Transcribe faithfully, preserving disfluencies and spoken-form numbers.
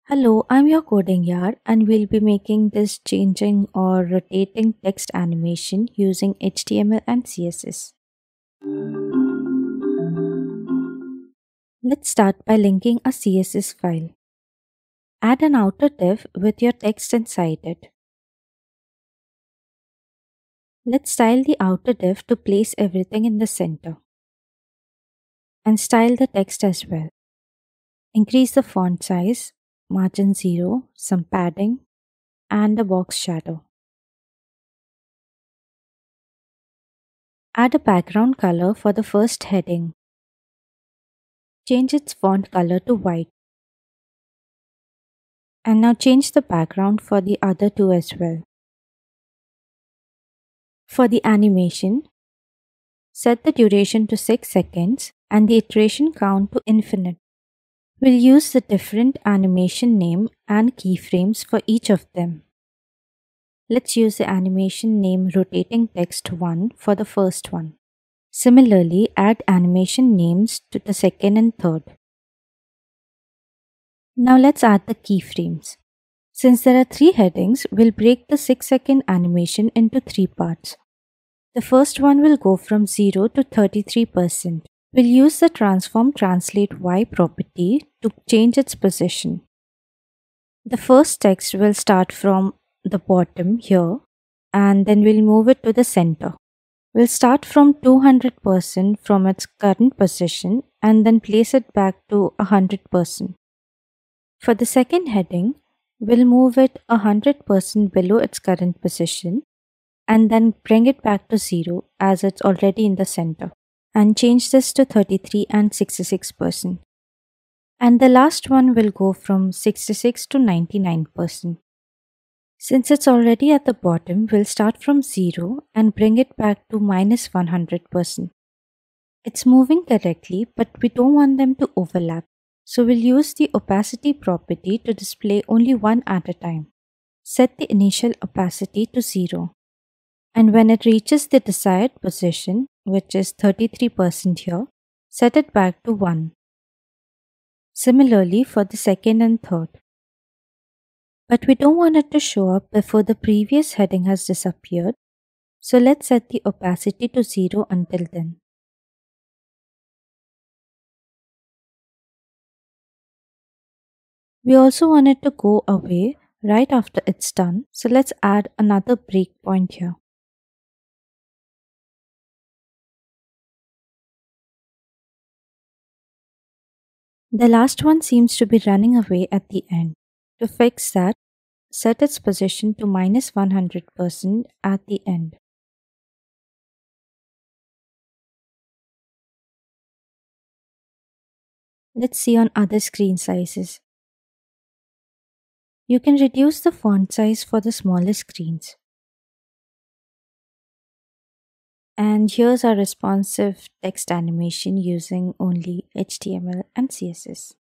Hello, I'm your coding Yaar, and we'll be making this changing or rotating text animation using H T M L and C S S. Let's start by linking a C S S file. Add an outer div with your text inside it. Let's style the outer div to place everything in the center. And style the text as well. Increase the font size, margin zero, some padding, and a box shadow. Add a background color for the first heading. Change its font color to white. And now change the background for the other two as well. For the animation, set the duration to six seconds and the iteration count to infinite. We'll use the different animation name and keyframes for each of them. Let's use the animation name Rotating Text one for the first one. Similarly, add animation names to the second and third. Now let's add the keyframes. Since there are three headings, we'll break the six second animation into three parts. The first one will go from zero to thirty-three percent. We'll use the transform translate Y property to change its position. The first text will start from the bottom here and then we'll move it to the center. We'll start from two hundred percent from its current position and then place it back to one hundred percent. For the second heading, we'll move it one hundred percent below its current position and then bring it back to zero as it's already in the center, and change this to thirty-three and sixty-six percent. And the last one will go from sixty-six to ninety-nine percent. Since it's already at the bottom, we'll start from zero and bring it back to minus one hundred percent. It's moving correctly, but we don't want them to overlap. So we'll use the opacity property to display only one at a time. Set the initial opacity to zero. And when it reaches the desired position, which is thirty-three percent here, set it back to one. Similarly for the second and third. But we don't want it to show up before the previous heading has disappeared, so let's set the opacity to zero until then. We also want it to go away right after it's done, so let's add another breakpoint here. The last one seems to be running away at the end. To fix that, set its position to minus one hundred percent at the end. Let's see on other screen sizes. You can reduce the font size for the smaller screens. And here's our responsive text animation using only H T M L and C S S.